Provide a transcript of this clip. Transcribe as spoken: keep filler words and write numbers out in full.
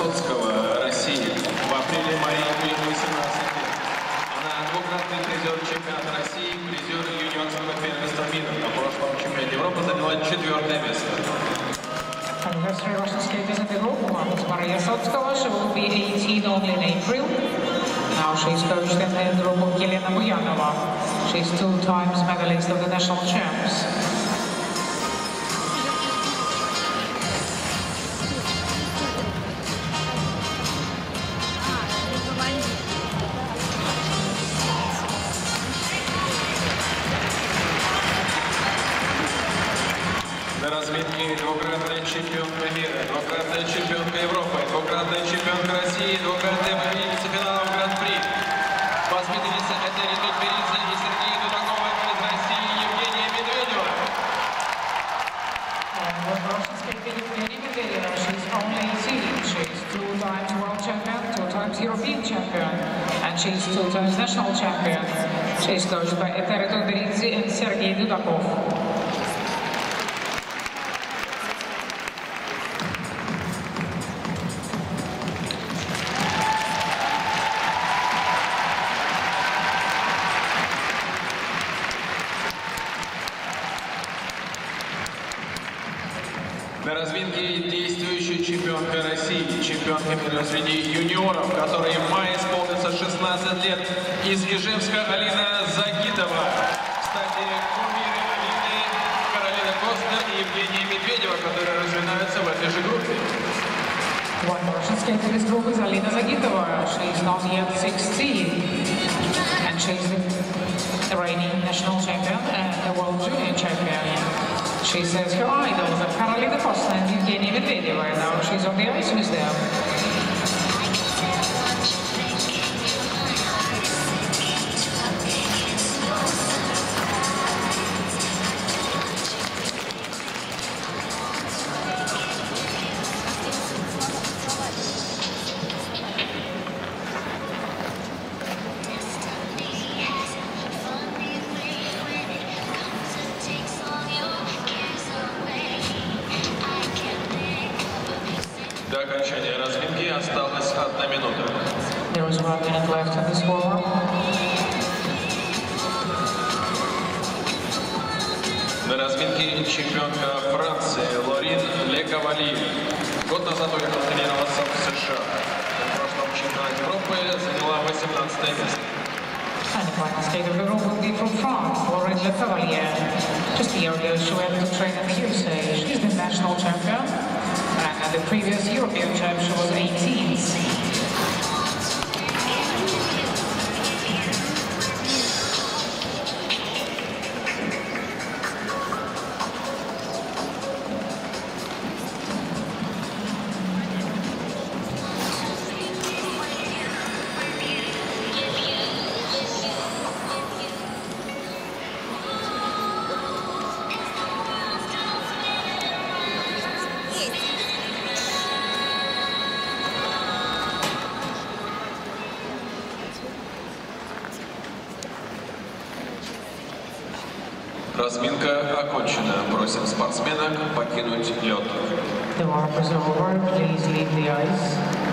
Высоцкого, России. В апреле-мае ему восемнадцать лет. Она двукратный призер чемпионата России, призер юниорского первенства мира. На прошлом чемпионате Европы заняла четвертое место. Anniversary Russian skaters in the group. One is Maria Sotskova. She will be eighteen only in April. Now she's coached in the group of Yelena Buyanova. She's two times medalist of the national champs. На разминке двукратная чемпионка мира, двукратная чемпионка Европы, двукратная чемпионка России, двукратная победительница финалов Гран-при. Воспитанница Этери Тутберидзе и Сергея Дудакова из России Евгения Медведева. Russian skater Evgenia Medvedeva. She's only eighteen. She's two times world champion, two times European champion, and she's two times national champion. She's coached by Eteri Tutberidze and Sergei Dudakov. На разминке действующая чемпионка России, чемпионка мира среди юниоров, которой в мае исполнится шестнадцать лет, из Ижевска Алина Загитова. Кстати, кумиры Алины Каролина Костер и Евгения Медведева, которые разминаются в этой же группе. One Russian skater in this group is Alina Zagitova. She's not yet sixteen, and she's the reigning national champion and the world junior champion. She says her idols are Karolina Kostner and Evgenia Medvedeva, and now she's on the ice with them. До окончания разминки осталась одна минута. There was one minute left in this warm-up. На разминке чемпионка Франции Лорин Лекавали. Год назад уехала тренироваться в США. На прошлом чемпионате Европы заняла восемнадцатое место. And the final skater of the group will be from France, Laurent Le Cavalier. Just a year ago, she went to train in the U S A. She's the national champion, and at the previous European champ, she was eighteenth. Разминка окончена. Просим спортсменок покинуть лед. The warm-up is over. Please leave the ice.